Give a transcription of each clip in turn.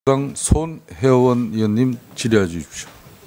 손혜원 의원님 질의해 주십시오.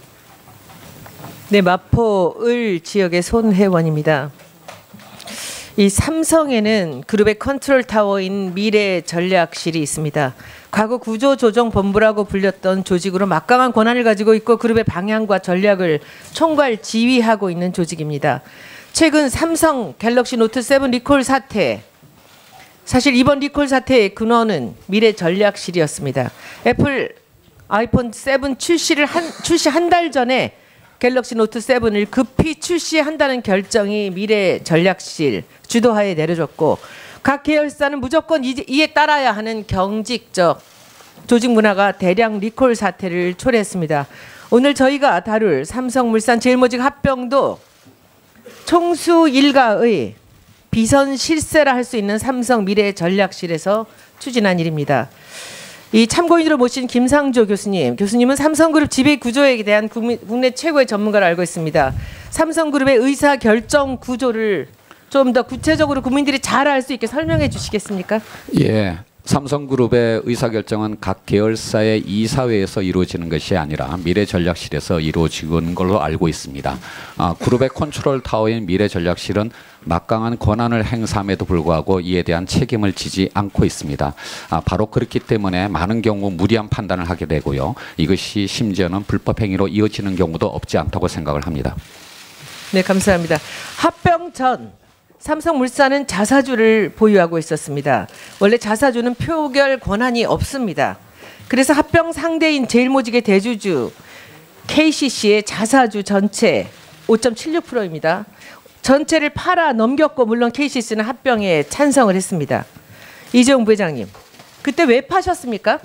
네, 마포을 지역의 손혜원입니다. 이 삼성에는 그룹의 컨트롤 타워인 미래전략실이 있습니다. 과거 구조조정본부라고 불렸던 조직으로 막강한 권한을 가지고 있고 그룹의 방향과 전략을 총괄 지휘하고 있는 조직입니다. 최근 삼성 갤럭시 노트 7 리콜 사태, 사실 이번 리콜 사태의 근원은 미래전략실이었습니다. 애플 아이폰 7 출시 한 달 전에 갤럭시 노트 7을 급히 출시한다는 결정이 미래전략실 주도하에 내려졌고 각 계열사는 무조건 이에 따라야 하는 경직적 조직 문화가 대량 리콜 사태를 초래했습니다. 오늘 저희가 다룰 삼성물산 제일모직 합병도 총수 일가의 비선 실세라 할 수 있는 삼성 미래전략실에서 추진한 일입니다. 이 참고인으로 모신 김상조 교수님은 삼성그룹 지배 구조에 대한 국내 최고의 전문가로 알고 있습니다. 삼성그룹의 의사 결정 구조를 좀 더 구체적으로 국민들이 잘 알 수 있게 설명해 주시겠습니까? 예. 삼성그룹의 의사결정은 각 계열사의 이사회에서 이루어지는 것이 아니라 미래전략실에서 이루어지는 걸로 알고 있습니다. 그룹의 컨트롤 타워인 미래전략실은 막강한 권한을 행사함에도 불구하고 이에 대한 책임을 지지 않고 있습니다. 바로 그렇기 때문에 많은 경우 무리한 판단을 하게 되고요. 이것이 심지어는 불법 행위로 이어지는 경우도 없지 않다고 생각을 합니다. 네, 감사합니다. 합병 전 삼성물산은 자사주를 보유하고 있었습니다. 원래 자사주는 표결 권한이 없습니다. 그래서 합병 상대인 제일모직의 대주주 KCC의 자사주 전체 5.76%입니다. 전체를 팔아 넘겼고 물론 KCC는 합병에 찬성을 했습니다. 이재용 부회장님, 그때 왜 파셨습니까?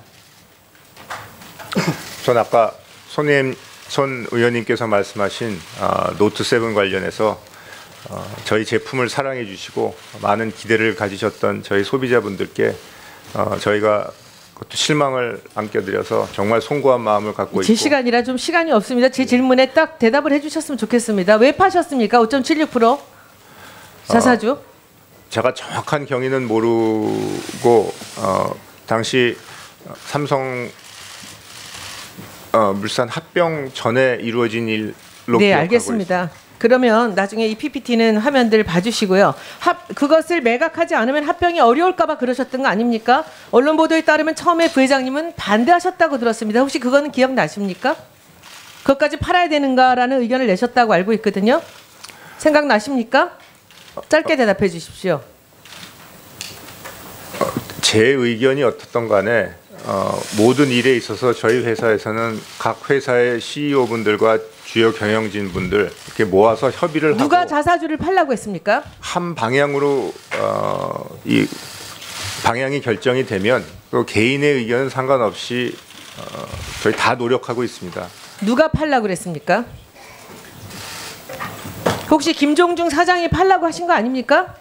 전 아까 손 의원님께서 말씀하신 노트 7 관련해서 저희 제품을 사랑해 주시고 많은 기대를 가지셨던 저희 소비자분들께 저희가 그것도 실망을 안겨드려서 정말 송구한 마음을 갖고 있고. 제 시간이라 좀 시간이 없습니다. 제 질문에 딱 대답을 해주셨으면 좋겠습니다. 왜 파셨습니까? 5.76% 자사주? 제가 정확한 경위는 모르고 당시 삼성 물산 합병 전에 이루어진 일로 네, 기억하고 알겠습니다. 있습니다. 그러면 나중에 이 PPT는 화면들 봐주시고요. 그것을 매각하지 않으면 합병이 어려울까 봐 그러셨던 거 아닙니까? 언론 보도에 따르면 처음에 부회장님은 반대하셨다고 들었습니다. 혹시 그거는 기억나십니까? 그것까지 팔아야 되는가라는 의견을 내셨다고 알고 있거든요. 생각나십니까? 짧게 대답해 주십시오. 제 의견이 어떻든 간에 모든 일에 있어서 저희 회사에서는 각 회사의 CEO분들과 주요 경영진분들 이렇게 모아서 협의를 하고 누가 자사주를 팔라고 했습니까? 한 방향으로 이 방향이 결정이 되면 또 개인의 의견은 상관없이 저희 다 노력하고 있습니다. 누가 팔라고 그랬습니까? 혹시 김종중 사장이 팔라고 하신 거 아닙니까?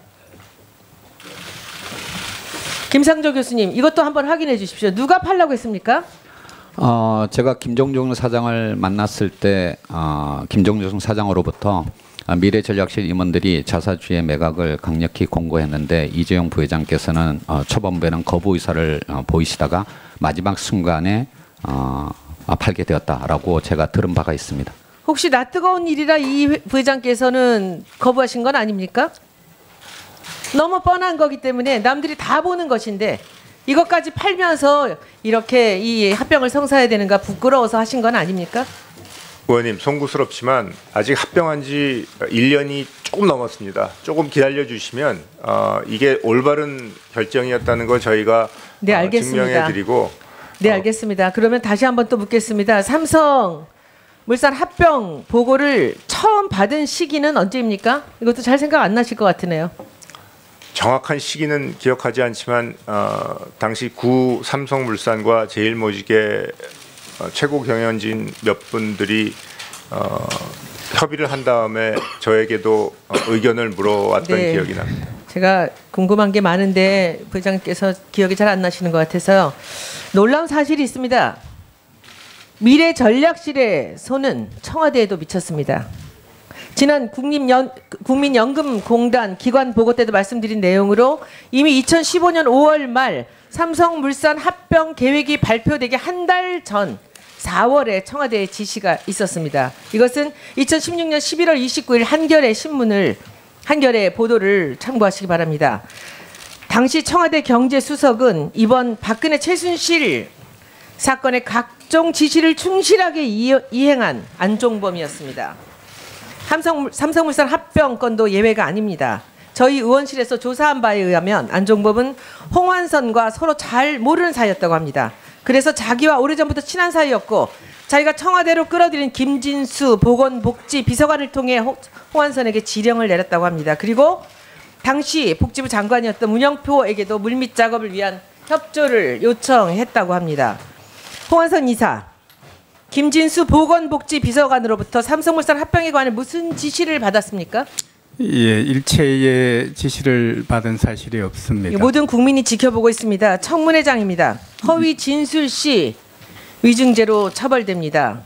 김상조 교수님, 이것도 한번 확인해 주십시오. 누가 팔라고 했습니까? 제가 김종중 사장을 만났을 때 김종중 사장으로부터 미래전략실 임원들이 자사주의 매각을 강력히 공고했는데 이재용 부회장께서는 초반부에는 거부 의사를 보이시다가 마지막 순간에 팔게 되었다라고 제가 들은 바가 있습니다. 혹시 나 뜨거운 일이라 이 부회장께서는 거부하신 건 아닙니까? 너무 뻔한 거기 때문에 남들이 다 보는 것인데 이것까지 팔면서 이렇게 이 합병을 성사해야 되는가 부끄러워서 하신 건 아닙니까? 의원님, 송구스럽지만 아직 합병한 지 1년이 조금 넘었습니다. 조금 기다려 주시면 이게 올바른 결정이었다는 걸 저희가 네, 알겠습니다. 증명해 드리고. 네, 알겠습니다. 그러면 다시 한번 또 묻겠습니다. 삼성 물산 합병 보고를 처음 받은 시기는 언제입니까? 이것도 잘 생각 안 나실 것 같으네요. 정확한 시기는 기억하지 않지만 당시 구 삼성물산과 제일모직의 최고 경영진 몇 분들이 협의를 한 다음에 저에게도 의견을 물어왔던 네, 기억이 납니다. 제가 궁금한 게 많은데 부회장께서 기억이 잘 안 나시는 것 같아서요. 놀라운 사실이 있습니다. 미래전략실의 손은 청와대에도 미쳤습니다. 지난 국민연금공단 기관 보고 때도 말씀드린 내용으로 이미 2015년 5월 말 삼성물산 합병 계획이 발표되기 한 달 전 4월에 청와대에 지시가 있었습니다. 이것은 2016년 11월 29일 한겨레 보도를 참고하시기 바랍니다. 당시 청와대 경제수석은 이번 박근혜 최순실 사건의 각종 지시를 충실하게 이행한 안종범이었습니다. 삼성물산 합병 건도 예외가 아닙니다. 저희 의원실에서 조사한 바에 의하면 안종범은 홍완선과 서로 잘 모르는 사이였다고 합니다. 그래서 자기와 오래전부터 친한 사이였고 자기가 청와대로 끌어들인 김진수 보건복지 비서관을 통해 홍완선에게 지령을 내렸다고 합니다. 그리고 당시 복지부 장관이었던 문영표에게도 물밑 작업을 위한 협조를 요청했다고 합니다. 홍완선 이사, 김진수 보건복지 비서관으로부터 삼성물산 합병에 관해 무슨 지시를 받았습니까? 예, 일체의 지시를 받은 사실이 없습니다. 모든 국민이 지켜보고 있습니다. 청문회장입니다. 허위 진술 시 위증죄로 처벌됩니다.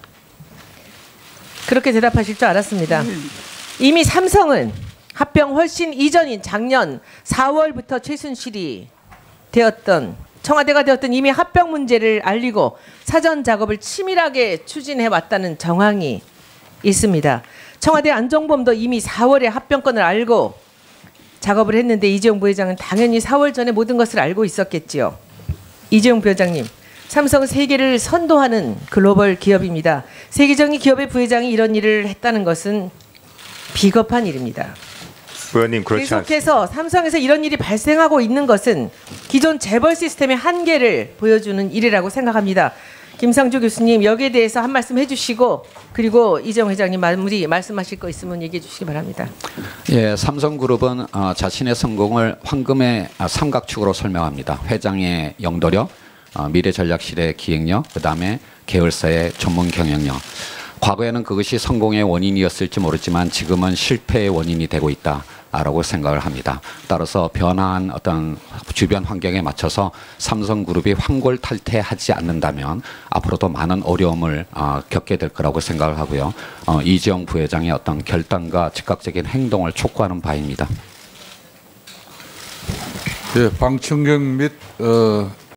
그렇게 대답하실 줄 알았습니다. 이미 삼성은 합병 훨씬 이전인 작년 4월부터 최순실이 청와대가 되었던 이미 합병 문제를 알리고 사전 작업을 치밀하게 추진해 왔다는 정황이 있습니다. 청와대 안종범도 이미 4월에 합병건을 알고 작업을 했는데 이재용 부회장은 당연히 4월 전에 모든 것을 알고 있었겠지요. 이재용 부회장님, 삼성은 세계를 선도하는 글로벌 기업입니다. 세계적인 기업의 부회장이 이런 일을 했다는 것은 비겁한 일입니다. 의원님 그렇지 않습니다. 계속해서 삼성에서 이런 일이 발생하고 있는 것은 기존 재벌 시스템의 한계를 보여주는 일이라고 생각합니다. 김상조 교수님 여기에 대해서 한 말씀 해주시고 그리고 이재용 회장님 마무리 말씀하실 거 있으면 얘기해 주시기 바랍니다. 예, 삼성그룹은 자신의 성공을 황금의 삼각축으로 설명합니다. 회장의 영도력, 미래전략실의 기획력, 그다음에 계열사의 전문 경영력. 과거에는 그것이 성공의 원인이었을지 모르지만 지금은 실패의 원인이 되고 있다라고 생각을 합니다. 따라서 변화한 어떤 주변 환경에 맞춰서 삼성그룹이 환골탈태하지 않는다면 앞으로도 많은 어려움을 겪게 될 거라고 생각을 하고요. 이재용 부회장의 어떤 결단과 즉각적인 행동을 촉구하는 바입니다. 예, 방청객 및